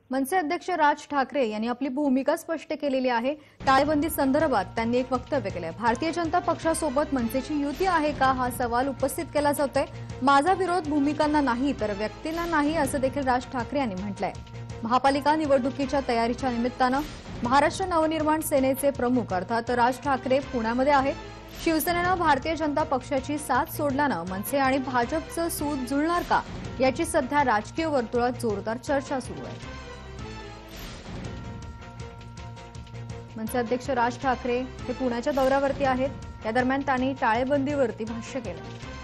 मनसे अध्यक्ष राज ठाकरे यांनी आपली भूमिका स्पष्ट केलेली आहे। टाळेबंदी संदर्भात त्यांनी एक वक्तव्य केले। भारतीय जनता पक्षासोबत मनसेची युती आहे का हा सवाल उपस्थित केला जातोय। माझा विरोध भूमिकांना नाही तर व्यक्तींना नाही असं देखील राज ठाकरे यांनी म्हटलंय। महापालिका निवडणुकीच्या तयारीच्या निमित्तानं महाराष्ट्र नवनिर्माण सेनेचे प्रमुख अर्थात राज ठाकरे पुण्यामध्ये आहेत। शिवसेनेनं भारतीय जनता पक्षाची साथ सोडल्यानं मनसे आणि भाजपचं सूत जुळणार का याची सध्या राजकीय वर्तुळात जोरदार चर्चा सुरू आहे। मनसे अध्यक्ष राज ठाकरे हे पुण्याच्या दौऱ्यावरती आहेत। या दरम्यान त्यांनी टाळेबंदीवरती भाष्य केलं।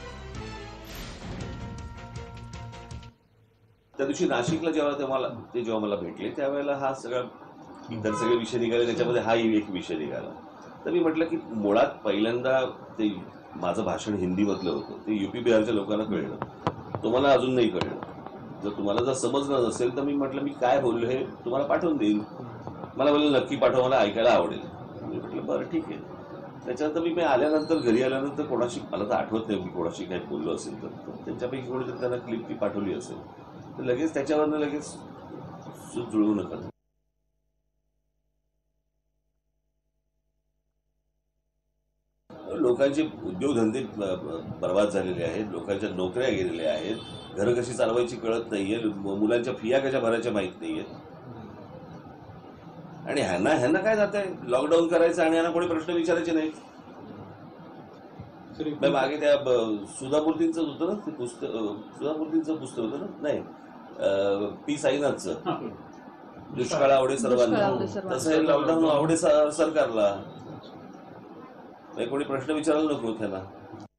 त्या दिवशी नाशिकला जेव्हा मला भेटले त्यावेळेला हा सगळा इतर सगळे विषय निघाले, त्याच्यामध्ये हाही एक विषय निघाला। तर मी म्हटलं की मुळात पहिल्यांदा ते माझं भाषण हिंदीमधलं होतं, ते यूपी बिहारच्या लोकांना कळलं, तुम्हाला अजून नाही कळलं। जर तुम्हाला जर समजलं नसेल तर मी म्हटलं मी काय बोललो हे तुम्हाला पाठवून देईन। मला बोललं नक्की पाठवा, मला ऐकायला आवडेल। मी म्हटलं बरं ठीक आहे। त्याच्यानंतर मी आल्यानंतर घरी आल्यानंतर कोणाशी, मला तर आठवत नाही मी कोणाशी काय बोललो असेल तर त्यांच्यापैकी कोणीतरी त्यांना क्लिप ती पाठवली असेल तर लगेच त्याच्यावरनं लगेच सूत जुळवू नका। लोकांचे उद्योगधंदे बर्बाद झालेले आहेत, लोकांच्या नोकऱ्या गेलेल्या आहेत, घरं कशी चालवायची कळत नाहीये, मुलांच्या फिया कशा भरायच्या माहीत नाहीयेत। आणि ह्यांना काय जातंय, लॉकडाऊन करायचं आणि ह्यांना कोणी प्रश्न विचारायचे नाहीत। मागे त्या सुधामूर्तींचं होतं ना ते पुस्तक, सुधामूर्तींचं पुस्तक होतं ना, नाही पी साईनाथचं, दुष्काळ आवडे सर्वांना, तसं हे लॉकडाऊन आवडे सरकारला। कोणी प्रश्न विचारायला नको त्यांना।